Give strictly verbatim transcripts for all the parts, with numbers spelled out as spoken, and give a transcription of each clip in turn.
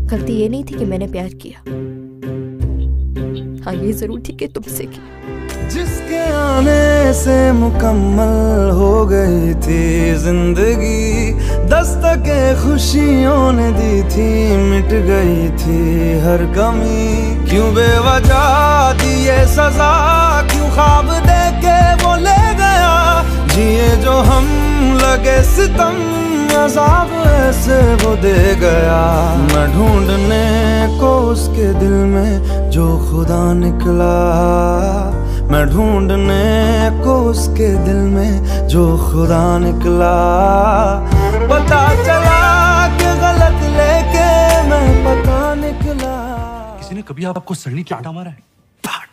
गलती ये नहीं थी कि मैंने प्यार किया, हाँ ये जरूर थी कि तुमसे किया। जिसके आने से मुकम्मल हो गई थी जिंदगी, दस्तके खुशियों ने दी थी, मिट गई थी हर कमी। क्यों बेवजह दी ये सजा, क्यों ख्वाब देके वो ले गया, जिए जो हम लगे सितम, अज़ाब ऐसे वो दे गया। मैं ढूंढने को उसके दिल में जो खुदा निकला, मैं ढूंढने को उसके दिल में जो खुदा निकला। पता चला कि गलत लेके मैं पता निकला। किसी ने कभी आपको सड़नी चांटा मारा है? फाट।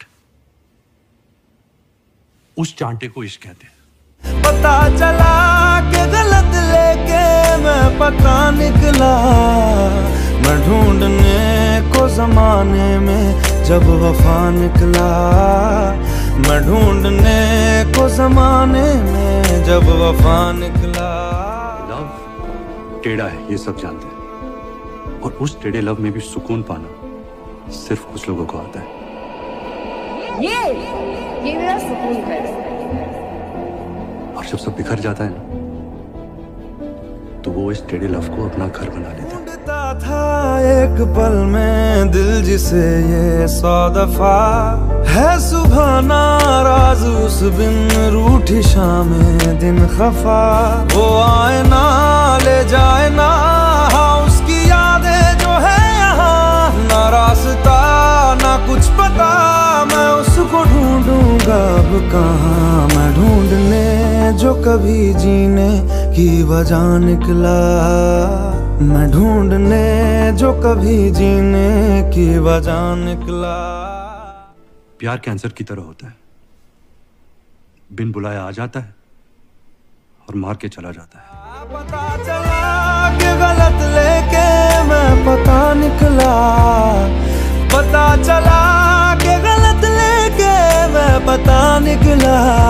उस चांटे को इश्क कहते हैं। पता चला कि गलत लेके मैं पता निकला। मैं ढूंढने को जमाने में जब वफा निकला, मैं ढूंढने को जमाने में जब वफा निकला। लव टेढ़ा है, ये सब जानते हैं, और उस टेढ़े लव में भी सुकून पाना सिर्फ कुछ लोगों को आता है। ये ये मेरा सुकून है। और जब सब बिखर जाता है ना, तो वो इस टेढ़े लव को अपना घर बना लेता है। ढूंढता था एक पल में दिल जिसे ये सौ दफा, है सुबह नाराज उस बिन रूठी शामें दिन खफा। वो आए ना ले जाए ना, हाँ उसकी यादें जो है यहाँ, ना रास्ता ना कुछ पता, मैं उसको ढूंढूंगा अब कहाँ। मैं ढूंढने जो कभी जीने की वजह निकला, मैं ढूंढने जो कभी जीने की वजह निकला। प्यार कैंसर की तरह होता है, बिन बुलाया आ जाता है और मार के चला जाता है। पता चला कि गलत लेके मैं पता निकला, पता चला कि गलत लेके मैं पता निकला।